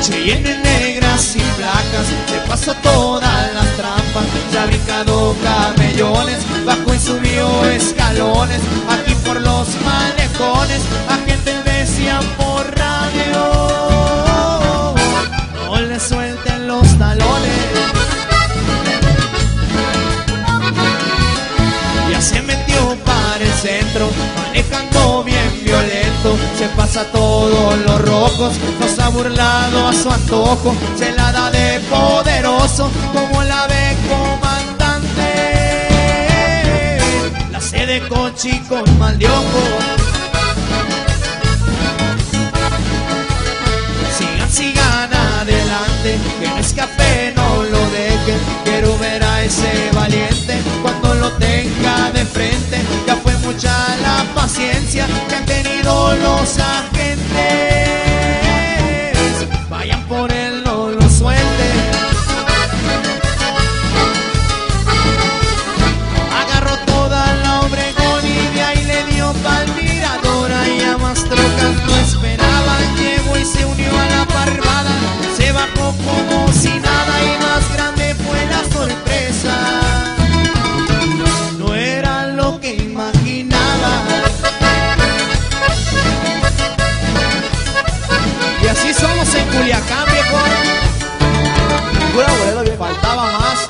Cheyenne negra sin placas, se pasó todas las trampas, se ha brincado camellones, bajó y subió escalones, aquí por los manejones, a gente decía por radio, no le suelten los talones. Ya se metió para el centro, manejando bien violento, se pasa todos los rojos, nos ha burlado a su antojo, se la da de poderoso como la ve comandante, la hace de cochi con mal de ojo. Sigan adelante, que no escape, no lo dejen, quiero ver a ese valiente cuando lo tenga de frente, ya fue mucha la paciencia que han tenido los agentes, vayan por él, no lo suelten. Agarró toda la Obregón y de ahí le dio pa'l Mirador, y a más trocas no esperaban, llegó y se unió a la parvada, se bajó como si nada y más grande fue la sorpresa, no era lo que imaginaba. Y así somos en Culiacán, viejo. Pura abuelo, bien, faltaba más.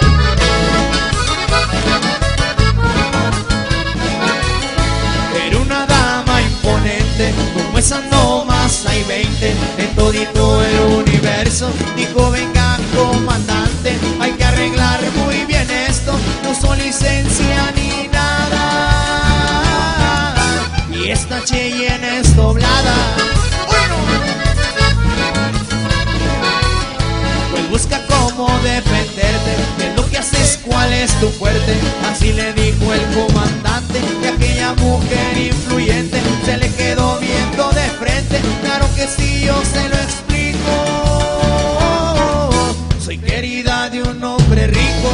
Era una dama imponente, como esa no más hay 20 en todito el universo. Dijo, venga comandante, hay que arreglar muy bien esto, no usó licencia ni nada, y esta Cheyenne es doblada. Pues busca cómo defenderte, qué es lo que haces, cuál es tu fuerte, así le dijo el comandante, y aquella mujer influyente se le quedó viendo de frente. Claro que sí, yo se lo explico, soy querida de un hombre rico,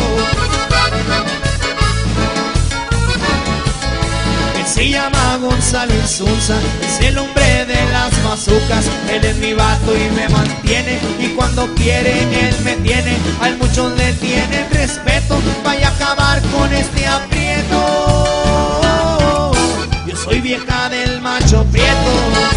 él se llama Gonzalo Insunza, es el hombre de las bazucas, él es mi vato y me mantiene, y cuando quiere él me tiene, a muchos le tienen respeto, vaya a acabar con este aprieto, yo soy vieja del macho prieto.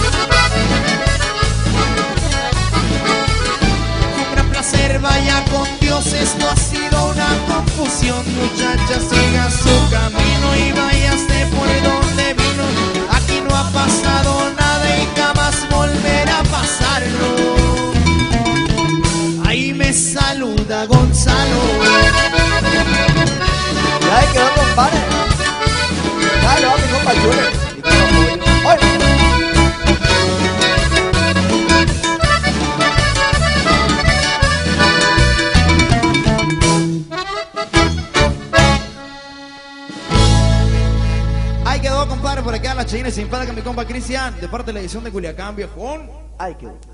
Un gran placer, vaya con Dios, esto ha sido una confusión, muchacha siga su camino y váyase por donde vino, aquí no ha pasado nada y jamás volverá a pasarlo, ahí me saluda Gonzalo. Y ahí quedó, compadre. Dale, vamos, compa Chule. Ahí quedó, compadre, por acá la Cheyenne sin para que mi compa Cristian, de parte de la edición de Culiacán, viejón. Ahí quedó.